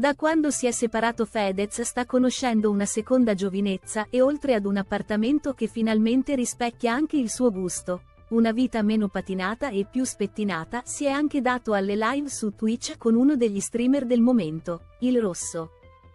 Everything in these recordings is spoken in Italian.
Da quando si è separato Fedez sta conoscendo una seconda giovinezza e oltre ad un appartamento che finalmente rispecchia anche il suo gusto, una vita meno patinata e più spettinata, si è anche dato alle live su Twitch con uno degli streamer del momento, Il Rosso.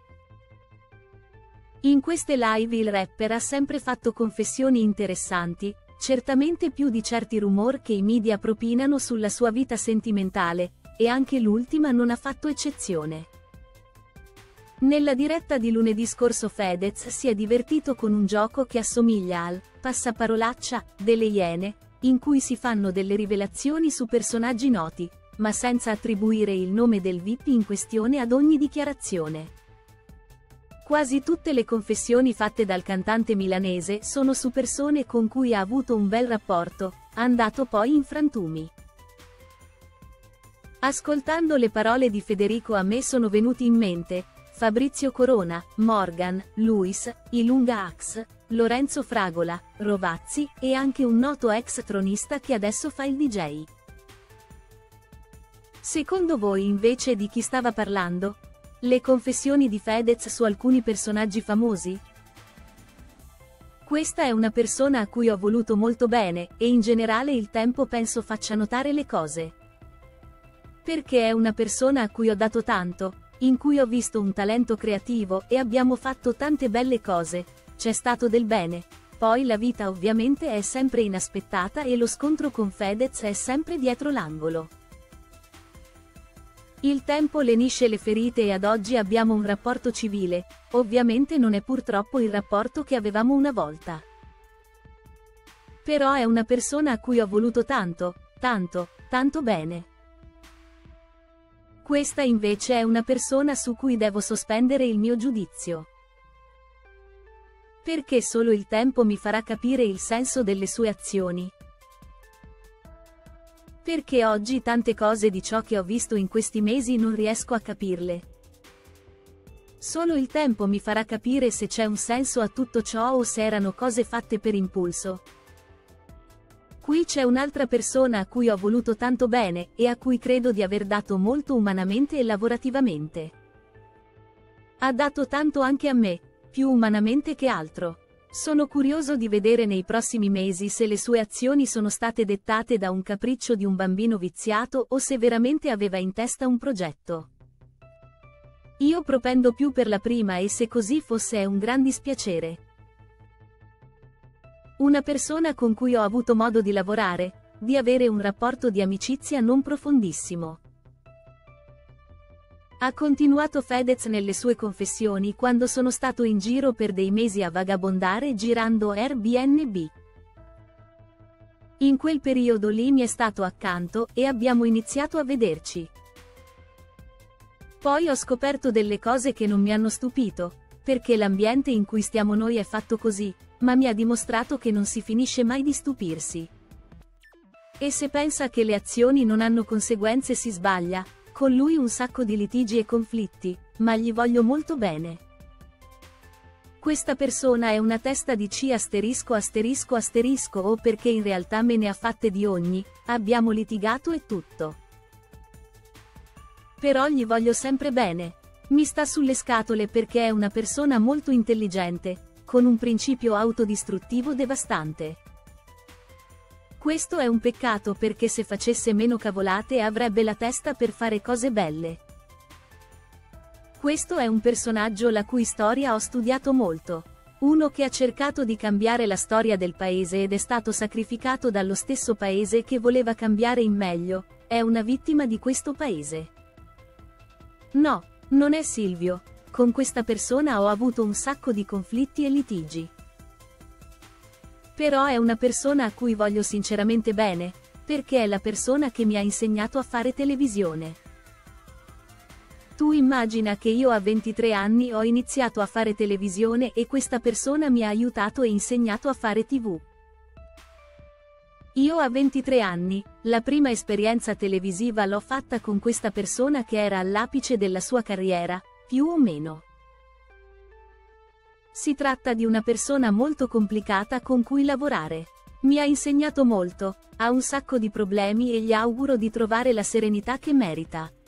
In queste live il rapper ha sempre fatto confessioni interessanti, certamente più di certi rumor che i media propinano sulla sua vita sentimentale, e anche l'ultima non ha fatto eccezione. Nella diretta di lunedì scorso Fedez si è divertito con un gioco che assomiglia al passaparolaccia delle Iene, in cui si fanno delle rivelazioni su personaggi noti, ma senza attribuire il nome del VIP in questione ad ogni dichiarazione. Quasi tutte le confessioni fatte dal cantante milanese sono su persone con cui ha avuto un bel rapporto, andato poi in frantumi. Ascoltando le parole di Federico a me sono venuti in mente Fabrizio Corona, Morgan, Luis, Ilunga Ax, Lorenzo Fragola, Rovazzi, e anche un noto ex tronista che adesso fa il DJ. Secondo voi invece di chi stava parlando? Le confessioni di Fedez su alcuni personaggi famosi? Questa è una persona a cui ho voluto molto bene, e in generale il tempo penso faccia notare le cose. Perché è una persona a cui ho dato tanto, in cui ho visto un talento creativo e abbiamo fatto tante belle cose, c'è stato del bene. Poi la vita ovviamente è sempre inaspettata e lo scontro con Fedez è sempre dietro l'angolo. Il tempo lenisce le ferite e ad oggi abbiamo un rapporto civile, ovviamente non è purtroppo il rapporto che avevamo una volta. Però è una persona a cui ho voluto tanto, tanto, tanto bene. Questa invece è una persona su cui devo sospendere il mio giudizio. Perché solo il tempo mi farà capire il senso delle sue azioni. Perché oggi tante cose di ciò che ho visto in questi mesi non riesco a capirle. Solo il tempo mi farà capire se c'è un senso a tutto ciò o se erano cose fatte per impulso. Qui c'è un'altra persona a cui ho voluto tanto bene, e a cui credo di aver dato molto umanamente e lavorativamente. Ha dato tanto anche a me, più umanamente che altro. Sono curioso di vedere nei prossimi mesi se le sue azioni sono state dettate da un capriccio di un bambino viziato o se veramente aveva in testa un progetto. Io propendo più per la prima e se così fosse è un gran dispiacere. Una persona con cui ho avuto modo di lavorare, di avere un rapporto di amicizia non profondissimo. Ha continuato Fedez nelle sue confessioni quando sono stato in giro per dei mesi a vagabondare girando Airbnb. In quel periodo lì mi è stato accanto e abbiamo iniziato a vederci. Poi ho scoperto delle cose che non mi hanno stupito, perché l'ambiente in cui stiamo noi è fatto così, ma mi ha dimostrato che non si finisce mai di stupirsi. E se pensa che le azioni non hanno conseguenze si sbaglia, con lui un sacco di litigi e conflitti, ma gli voglio molto bene. Questa persona è una testa di C asterisco asterisco asterisco o perché in realtà me ne ha fatte di ogni, abbiamo litigato e tutto. Però gli voglio sempre bene. Mi sta sulle scatole perché è una persona molto intelligente, con un principio autodistruttivo devastante. Questo è un peccato perché se facesse meno cavolate avrebbe la testa per fare cose belle. Questo è un personaggio la cui storia ho studiato molto. Uno che ha cercato di cambiare la storia del paese ed è stato sacrificato dallo stesso paese che voleva cambiare in meglio, è una vittima di questo paese. No, non è Silvio. Con questa persona ho avuto un sacco di conflitti e litigi. Però è una persona a cui voglio sinceramente bene, perché è la persona che mi ha insegnato a fare televisione. Tu immagina che io a 23 anni ho iniziato a fare televisione e questa persona mi ha aiutato e insegnato a fare TV. Io a 23 anni, la prima esperienza televisiva l'ho fatta con questa persona che era all'apice della sua carriera, più o meno. Si tratta di una persona molto complicata con cui lavorare. Mi ha insegnato molto, ha un sacco di problemi e gli auguro di trovare la serenità che merita.